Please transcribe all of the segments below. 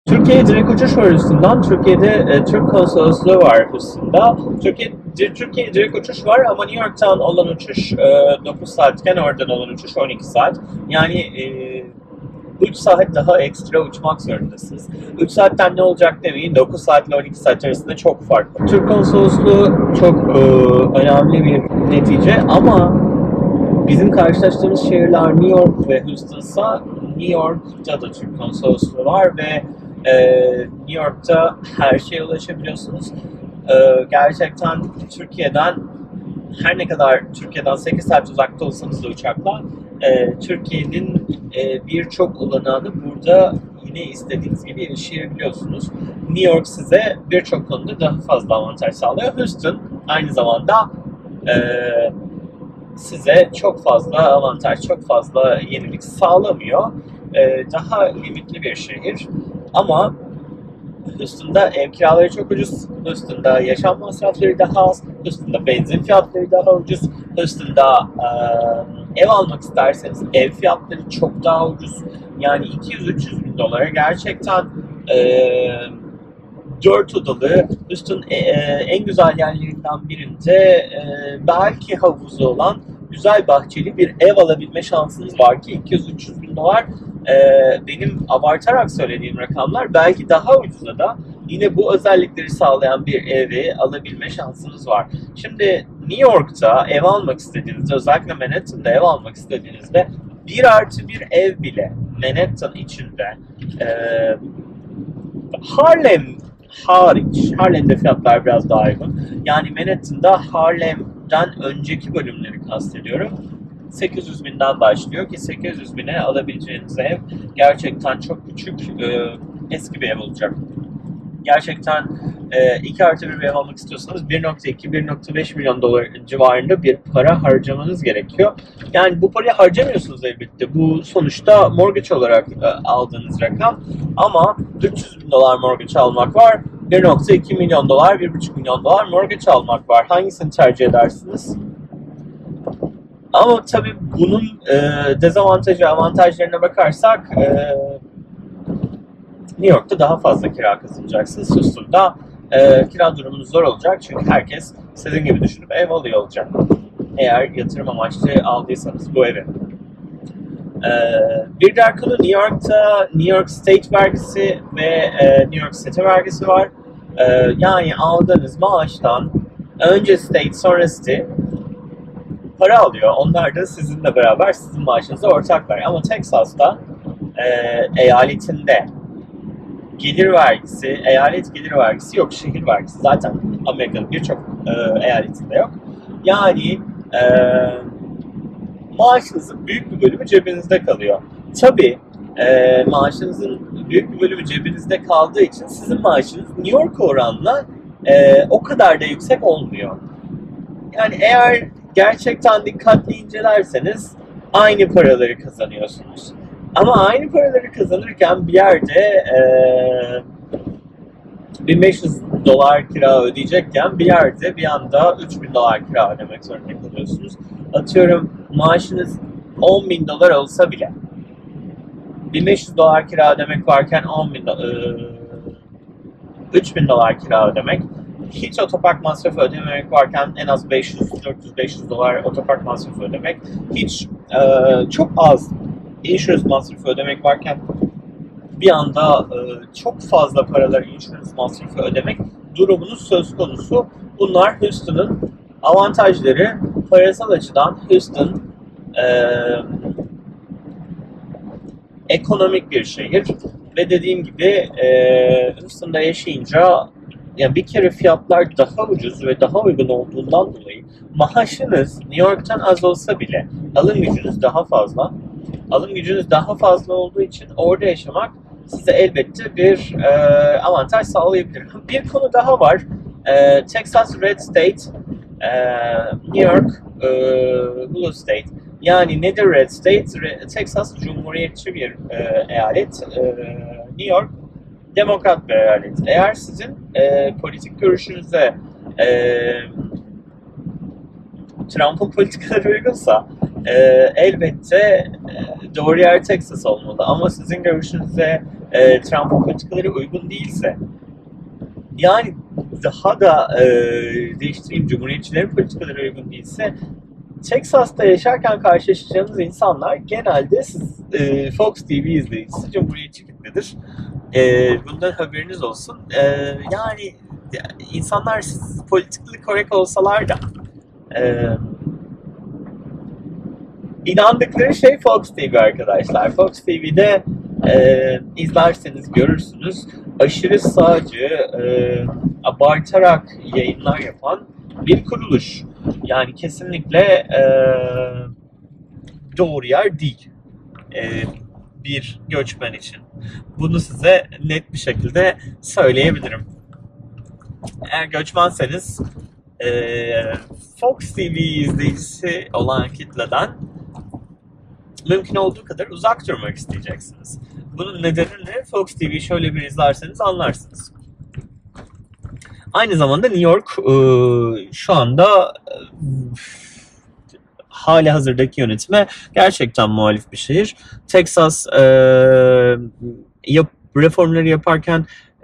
Türkiye'ye direkt uçuş var Houston'dan. Türkiye'de Türk konsolosluğu var Houston'da. Türkiye'ye direkt uçuş var ama New York'tan olan uçuş 9 saatken oradan olan uçuş 12 saat. Yani 3 saat daha ekstra uçmak zorundasınız. 3 saatten ne olacak demeyin, 9 saatle 12 saat arasında çok fark var. Türk konsolosluğu çok önemli bir netice ama bizim karşılaştığımız şehirler New York ve Houston'sa New York'ta da Türk konsolosluğu var ve New York'ta her şeye ulaşabiliyorsunuz. Gerçekten Türkiye'den her ne kadar Türkiye'den 8 saat uzakta olsanız da uçakla Türkiye'nin birçok olanağını burada yine istediğiniz gibi yaşayabiliyorsunuz. New York size birçok konuda daha fazla avantaj sağlıyor. Houston aynı zamanda size çok fazla avantaj, çok fazla yenilik sağlamıyor. Daha limitli bir şehir. Ama Houston'da ev kiraları çok ucuz. Houston'da yaşam masrafları daha az. Houston'da benzin fiyatları daha ucuz. Houston'da ev almak isterseniz ev fiyatları çok daha ucuz. Yani 200-300 bin dolara gerçekten 4 odalı, Houston'un en güzel yerlerinden birinde belki havuzu olan güzel bahçeli bir ev alabilme şansınız var ki 200-300 bin dolar benim abartarak söylediğim rakamlar, belki daha ucuza da yine bu özellikleri sağlayan bir evi alabilme şansınız var. Şimdi New York'ta ev almak istediğinizde, özellikle Manhattan'da ev almak istediğinizde 1+1 ev bile Manhattan içinde Harlem hariç, Harlem'de fiyatlar biraz daha uygun. Yani Manhattan'da Harlem'den önceki bölümleri kastediyorum. 800 binden başlıyor ki 800 bine alabileceğiniz ev gerçekten çok küçük, eski bir ev olacak. Gerçekten 2+1 bir ev almak istiyorsanız 1.2-1.5 milyon dolar civarında bir para harcamanız gerekiyor. Yani bu parayı harcamıyorsunuz elbette. Bu sonuçta mortgage olarak aldığınız rakam. Ama 300 bin dolar mortgage almak var. 1.2 milyon dolar, 1.5 milyon dolar mortgage almak var. Hangisini tercih edersiniz? Ama tabii bunun dezavantajı, avantajlarına bakarsak New York'ta daha fazla kira kazanacaksınız. Houston'da kira durumunuz zor olacak çünkü herkes sizin gibi düşünüp ev alıyor olacak. Eğer yatırım amaçlı aldıysanız bu evi. Bir diğer konu, New York'ta New York State vergisi ve New York City vergisi var. Yani aldığınız maaştan önce state sonra city para alıyor. Onlar da sizinle beraber sizin maaşınıza ortaklar. Ama Texas'ta eyaletinde gelir vergisi, eyalet gelir vergisi yok, şehir vergisi. Zaten Amerika'nın birçok eyaletinde yok. Yani maaşınızın büyük bir bölümü cebinizde kalıyor. Tabii maaşınızın büyük bir bölümü cebinizde kaldığı için sizin maaşınız New York oranla o kadar da yüksek olmuyor. Yani eğer gerçekten dikkatli incelerseniz aynı paraları kazanıyorsunuz. Ama aynı paraları kazanırken bir yerde 1500 dolar kira ödeyecekken bir yerde bir anda 3000 dolar kira ödemek zorunda kalıyorsunuz. Atıyorum maaşınız 10 bin dolar olsa bile 1500 dolar kira ödemek varken 3000 dolar kira ödemek, hiç otopark masrafı ödememek varken en az 400-500 dolar otopark masrafı ödemek, hiç çok az insurance masrafı ödemek varken bir anda çok fazla paralar insurance masrafı ödemek durumunuz söz konusu. Bunlar Houston'ın avantajları. Parasal açıdan Houston ekonomik bir şehir ve dediğim gibi Houston'da yaşayınca yani bir kere fiyatlar daha ucuz ve daha uygun olduğundan dolayı maaşınız New York'tan az olsa bile alım gücünüz daha fazla. Alım gücünüz daha fazla olduğu için orada yaşamak size elbette bir avantaj sağlayabilir. Bir konu daha var. Texas Red State, New York Blue State. Yani nedir Red State? Texas Cumhuriyetçi bir eyalet. New York Demokrat bir eyalet. Eğer sizin politik görüşünüze Trump'ın politikaları uygunsa elbette doğru yer Texas olmalı. Ama sizin görüşünüze Trump'ın politikaları uygun değilse, yani daha da değiştireyim, Cumhuriyetçilerin politikaları uygun değilse, Texas'ta yaşarken karşılaşacağınız insanlar genelde siz Fox TV izleyicisi Cumhuriyetçi kitledir. Bundan haberiniz olsun. Yani insanlar siz politically correct olsalar da inandıkları şey Fox TV arkadaşlar. Fox TV'de izlerseniz görürsünüz, aşırı sağcı, abartarak yayınlar yapan bir kuruluş. Yani kesinlikle doğru yer değil bir göçmen için. Bunu size net bir şekilde söyleyebilirim. Eğer göçmenseniz Fox TV izleyicisi olan kitleden mümkün olduğu kadar uzak durmak isteyeceksiniz. Bunun nedeni ne? Fox TV şöyle bir izlerseniz anlarsınız. Aynı zamanda New York şu anda hali hazırdaki yönetime gerçekten muhalif bir şehir. Texas reformları yaparken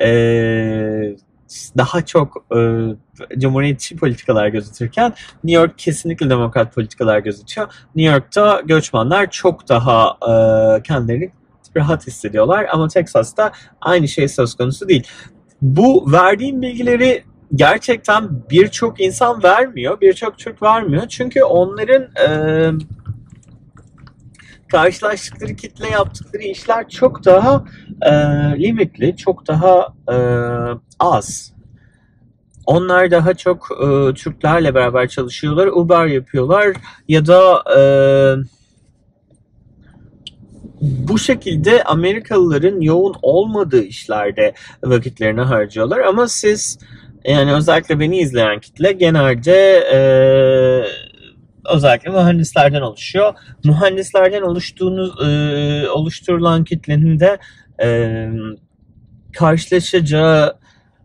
daha çok cumhuriyetçi politikalar gözetirken New York kesinlikle demokrat politikalar gözetiyor. New York'ta göçmenler çok daha kendilerini rahat hissediyorlar ama Texas'ta aynı şey söz konusu değil. Bu verdiğim bilgileri gerçekten birçok insan vermiyor, birçok Türk vermiyor. Çünkü onların karşılaştıkları kitle, yaptıkları işler çok daha limitli, çok daha az. Onlar daha çok Türklerle beraber çalışıyorlar, Uber yapıyorlar ya da bu şekilde Amerikalıların yoğun olmadığı işlerde vakitlerini harcıyorlar. Ama siz, yani özellikle beni izleyen kitle genelde özellikle mühendislerden oluşuyor. Mühendislerden oluşturulan kitlenin de karşılaşacağı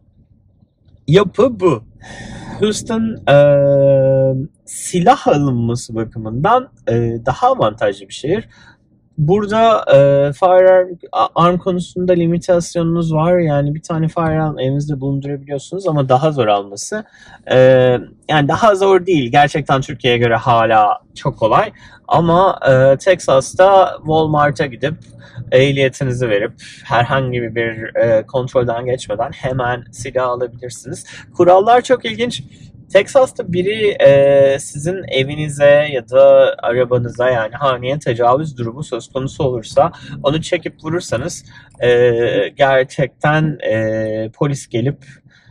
yapı bu. Houston silah alınması bakımından daha avantajlı bir şehir. Burada firearm konusunda limitasyonunuz var. Yani bir tane firearm evinizde bulundurabiliyorsunuz ama daha zor alması. Yani daha zor değil. Gerçekten Türkiye'ye göre hala çok kolay. Ama Texas'ta Walmart'a gidip ehliyetinizi verip herhangi bir kontrolden geçmeden hemen silah alabilirsiniz. Kurallar çok ilginç. Texas'ta biri sizin evinize ya da arabanıza, yani haneye tecavüz durumu söz konusu olursa, onu çekip vurursanız gerçekten polis gelip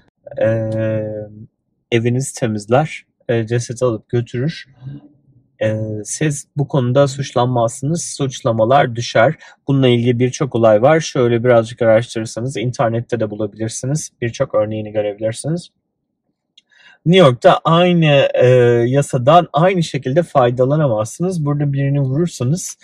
evinizi temizler, cesedi alıp götürür. Siz bu konuda suçlanmazsınız, suçlamalar düşer. Bununla ilgili birçok olay var. Şöyle birazcık araştırırsanız internette de bulabilirsiniz. Birçok örneğini görebilirsiniz. New York'ta aynı yasadan aynı şekilde faydalanamazsınız. Burada birini vurursanız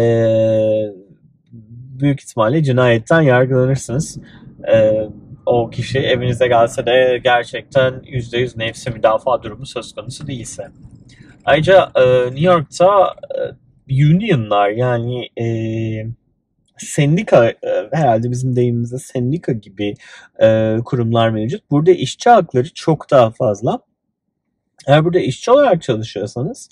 büyük ihtimalle cinayetten yargılanırsınız. O kişi evinize gelse de gerçekten %100 nefsi müdafaa durumu söz konusu değilse. Ayrıca New York'ta unionlar, yani sendika, herhalde bizim deyimimizde sendika gibi kurumlar mevcut. Burada işçi hakları çok daha fazla. Eğer burada işçi olarak çalışıyorsanız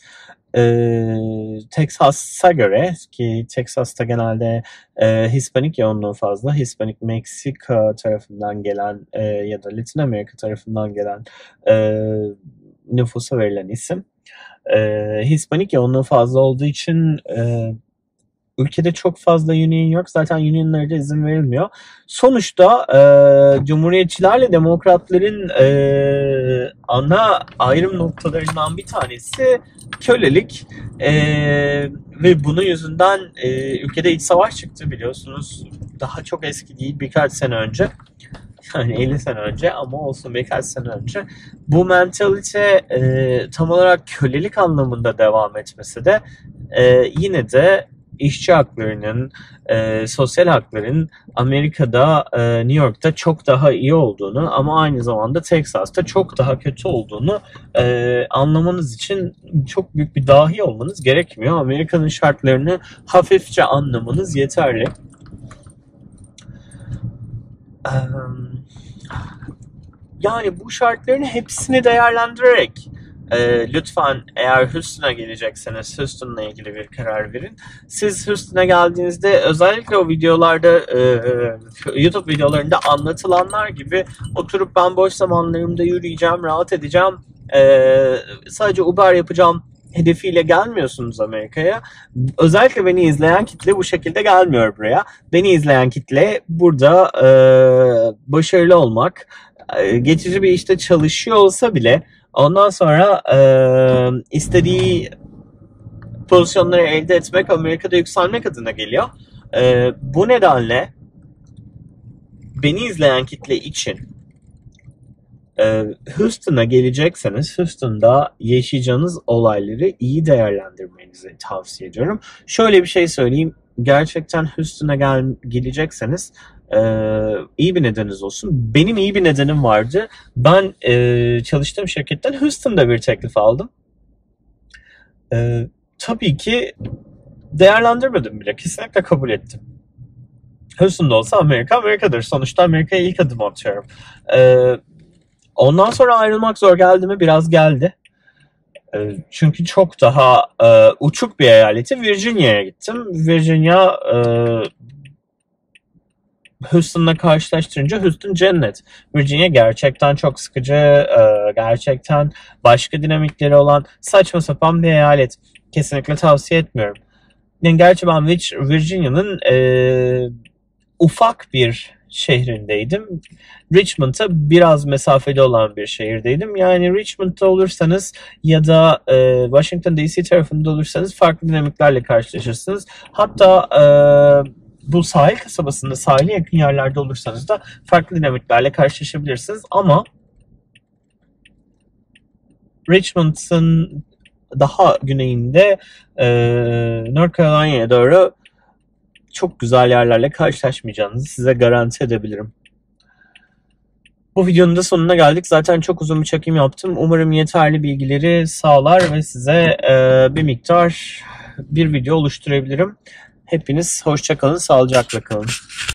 Texas'a göre, ki Texas'ta genelde Hispanik yoğunluğu fazla. Hispanik Meksika tarafından gelen ya da Latin Amerika tarafından gelen nüfusa verilen isim. Hispanik yoğunluğu fazla olduğu için ülkede çok fazla union yok. Zaten unionlara da izin verilmiyor. Sonuçta Cumhuriyetçilerle Demokratların ana ayrım noktalarından bir tanesi kölelik. Ve bunun yüzünden ülkede iç savaş çıktı, biliyorsunuz. Daha çok eski değil, birkaç sene önce. Yani 50 sene önce, ama olsun, birkaç sene önce. Bu mentalite tam olarak kölelik anlamında devam etmese de yine de işçi haklarının, sosyal hakların Amerika'da, New York'ta çok daha iyi olduğunu ama aynı zamanda Texas'ta çok daha kötü olduğunu anlamanız için çok büyük bir dahi olmanız gerekmiyor. Amerika'nın şartlarını hafifçe anlamanız yeterli. Yani bu şartların hepsini değerlendirerek lütfen eğer Houston'a gelecekseniz Houston'la ilgili bir karar verin. Siz Houston'a geldiğinizde özellikle o videolarda YouTube videolarında anlatılanlar gibi oturup ben boş zamanlarımda yürüyeceğim, rahat edeceğim, sadece Uber yapacağım hedefiyle gelmiyorsunuz Amerika'ya. Özellikle beni izleyen kitle bu şekilde gelmiyor buraya. Beni izleyen kitle burada başarılı olmak, geçici bir işte çalışıyor olsa bile ondan sonra istediği pozisyonları elde etmek, Amerika'da yükselmek adına geliyor. Bu nedenle beni izleyen kitle için Houston'a gelecekseniz Houston'da yaşayacağınız olayları iyi değerlendirmenizi tavsiye ediyorum. Şöyle bir şey söyleyeyim. Gerçekten Houston'a gelecekseniz iyi bir nedeniniz olsun. Benim iyi bir nedenim vardı. Ben çalıştığım şirketten Houston'da bir teklif aldım. Tabii ki değerlendirmedim bile. Kesinlikle kabul ettim. Houston'da olsa Amerika, Amerika'dır. Sonuçta Amerika'ya ilk adım atıyorum. Ondan sonra ayrılmak zor geldi mi? Biraz geldi. Çünkü çok daha uçuk bir eyaleti Virginia'ya gittim. Virginia Houston'la karşılaştırınca Houston cennet. Virginia gerçekten çok sıkıcı, gerçekten başka dinamikleri olan saçma sapan bir eyalet. Kesinlikle tavsiye etmiyorum. Yani gerçi ben Virginia'nın ufak bir şehrindeydim. Richmond'a biraz mesafede olan bir şehirdeydim. Yani Richmond'da olursanız ya da Washington DC tarafında olursanız farklı dinamiklerle karşılaşırsınız. Hatta bu sahil kasabasında, sahile yakın yerlerde olursanız da farklı dinamiklerle karşılaşabilirsiniz. Ama Richmond'ın daha güneyinde North Carolina'ya doğru çok güzel yerlerle karşılaşmayacağınızı size garanti edebilirim. Bu videonun da sonuna geldik. Zaten çok uzun bir çekim yaptım. Umarım yeterli bilgileri sağlar ve size bir miktar bir video oluşturabilirim. Hepiniz hoşça kalın, sağlıcakla kalın.